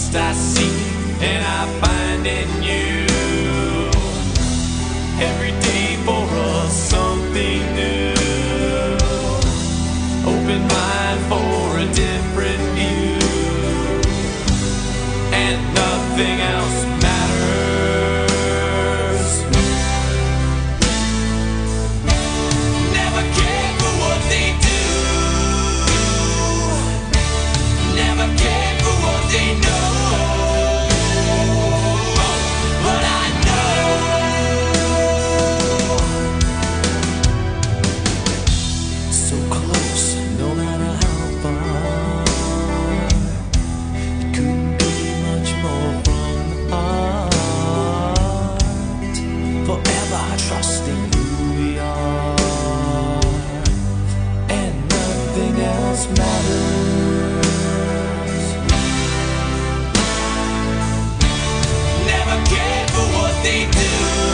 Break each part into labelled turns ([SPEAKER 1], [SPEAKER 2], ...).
[SPEAKER 1] Trust I seek and I find in you. Every day for us something new. Open mind for a different view. And nothing else matters. Never cared for what they do. Never cared for what they know. But I know so close, no matter how far. It couldn't be much more from the heart. Forever trusting who we are. And nothing else matters. Never cared for what they do.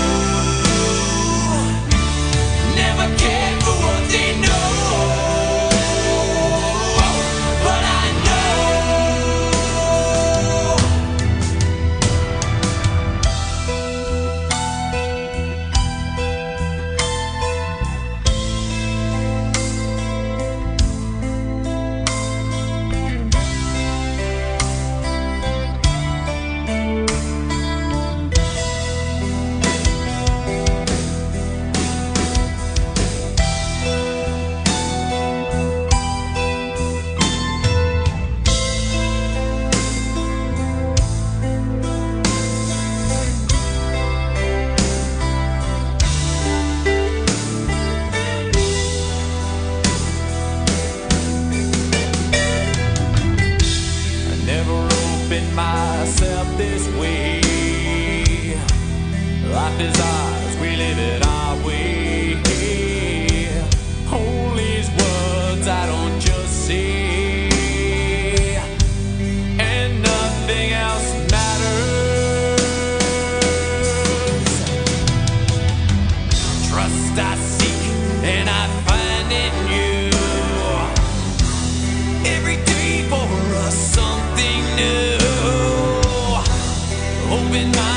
[SPEAKER 1] Never cared for what they know. But I know myself this way. Life is ours, we live it our way. Hold these words I don't just say, and nothing else matters. Trust I seek and I find in you. Every day for us something new. Open my